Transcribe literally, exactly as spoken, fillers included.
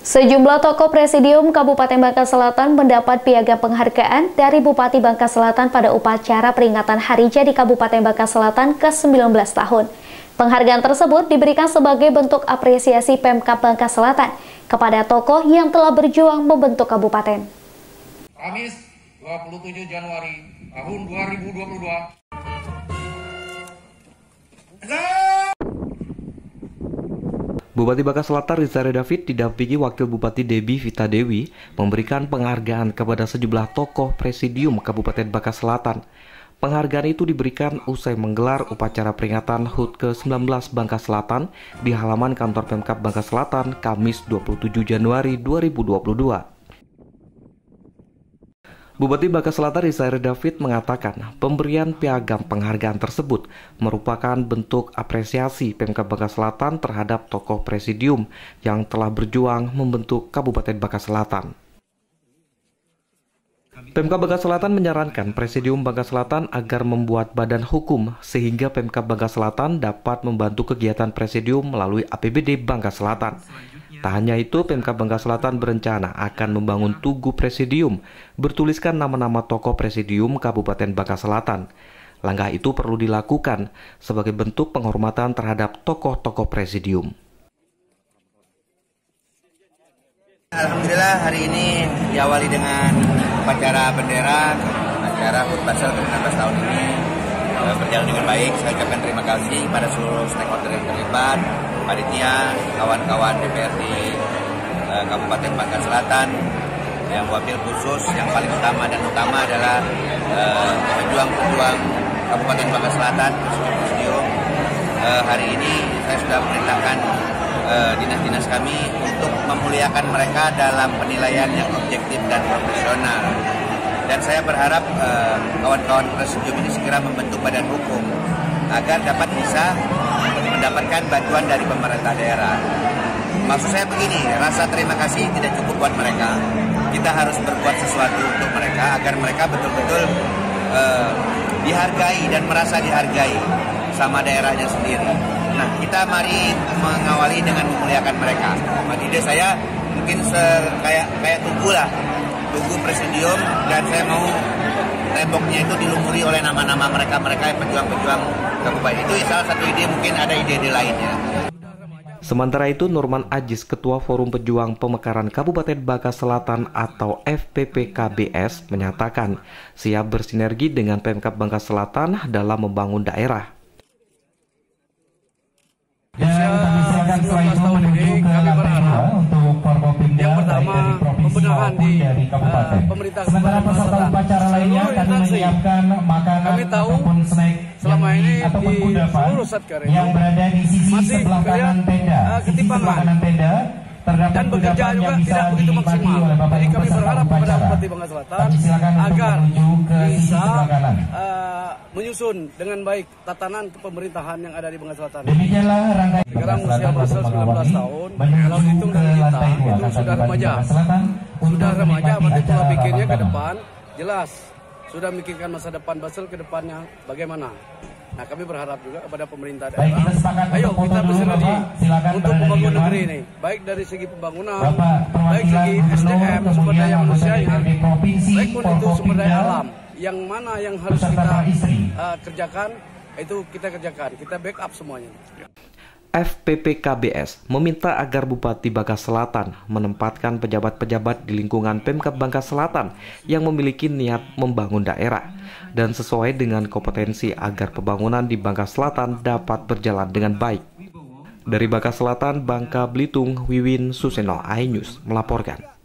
Sejumlah tokoh Presidium Kabupaten Bangka Selatan mendapat piagam penghargaan dari Bupati Bangka Selatan pada upacara peringatan Hari Jadi Kabupaten Bangka Selatan ke sembilan belas tahun. Penghargaan tersebut diberikan sebagai bentuk apresiasi Pemkab Bangka Selatan kepada tokoh yang telah berjuang membentuk kabupaten. Kamis dua puluh tujuh Januari tahun dua ribu dua puluh dua. Bupati Bangka Selatan Rizare David didampingi Wakil Bupati Debbie Vita Dewi memberikan penghargaan kepada sejumlah tokoh Presidium Kabupaten Bangka Selatan. Penghargaan itu diberikan usai menggelar upacara peringatan H U T ke sembilan belas Bangka Selatan di halaman kantor Pemkab Bangka Selatan Kamis dua puluh tujuh Januari dua ribu dua puluh dua. Bupati Bangka Selatan Rizare David mengatakan pemberian piagam penghargaan tersebut merupakan bentuk apresiasi Pemkab Bangka Selatan terhadap tokoh Presidium yang telah berjuang membentuk Kabupaten Bangka Selatan. Pemkab Bangka Selatan menyarankan Presidium Bangka Selatan agar membuat badan hukum sehingga Pemkab Bangka Selatan dapat membantu kegiatan Presidium melalui A P B D Bangka Selatan. Tak hanya itu, Pemkab Bangka Selatan berencana akan membangun tugu Presidium bertuliskan nama-nama tokoh Presidium Kabupaten Bangka Selatan. Langkah itu perlu dilakukan sebagai bentuk penghormatan terhadap tokoh-tokoh Presidium. Alhamdulillah hari ini diawali dengan upacara bendera acara H U T Basel ke enam belas tahun ini berjalan dengan baik. Saya ucapkan terima kasih pada seluruh stakeholder yang terlibat, panitia, kawan-kawan D P R D eh, Kabupaten Bangka Selatan, yang wabil khusus yang paling utama dan utama adalah eh, pejuang-pejuang Kabupaten Bangka Selatan, Presidium. Eh, hari ini saya sudah memerintahkan eh, dinas-dinas kami untuk memuliakan mereka dalam penilaian yang objektif dan profesional. Dan saya berharap kawan-kawan uh, Presidium ini segera membentuk badan hukum agar dapat bisa mendapatkan bantuan dari pemerintah daerah. Maksud saya begini, rasa terima kasih tidak cukup buat mereka. Kita harus berbuat sesuatu untuk mereka agar mereka betul-betul uh, dihargai dan merasa dihargai sama daerahnya sendiri. Nah, kita mari mengawali dengan memuliakan mereka. Ide saya mungkin kayak kayak tugu lah. Tugu Presidium, dan saya mau temboknya itu dilumuri oleh nama-nama mereka-mereka yang pejuang-pejuang kabupaten. Itu salah satu ide, mungkin ada ide-ide lainnya. Sementara itu, Nurman Ajis, Ketua Forum Pejuang Pemekaran Kabupaten Bangka Selatan atau F P P K B S, menyatakan siap bersinergi dengan Pemkab Bangka Selatan dalam membangun daerah. Dan kami silakan setelah itu menuju ke lantai dua untuk Forkopimda dari provinsi maupun dari kabupaten. Sementara peserta upacara lainnya kami menyiapkan makanan ataupun snack selama ini ataupun kudapan yang berada di sisi sebelah kanan tenda. Sisi sebelah kanan tenda terdapat kudapan yang bisa dinikmati oleh Bapak Ibu peserta upacara. Kami silakan untuk menuju ke sisi sebelah kanan. Menyusun dengan baik tatanan kepemerintahan yang ada di Bangka Selatan. Demikianlah rangkaian sekarang usia Basel sembilan belas tahun, kalau dihitung dari kita itu sudah remaja. Sudah remaja, berarti pola pikirnya ke depan jelas. Sudah memikirkan masa depan Basel ke depannya bagaimana. Nah, kami berharap juga kepada pemerintah daerah, ayo kita bersinergi untuk membangun negeri ini, baik dari segi pembangunan, baik segi S D M, sumber daya manusianya, baik pun itu sumber daya alam. Yang mana yang harus kita uh, kerjakan, itu kita kerjakan, kita backup semuanya. F P P K B S meminta agar Bupati Bangka Selatan menempatkan pejabat-pejabat di lingkungan Pemkab Bangka Selatan yang memiliki niat membangun daerah dan sesuai dengan kompetensi agar pembangunan di Bangka Selatan dapat berjalan dengan baik. Dari Bangka Selatan, Bangka Belitung, Wiwin Suseno, iNews melaporkan.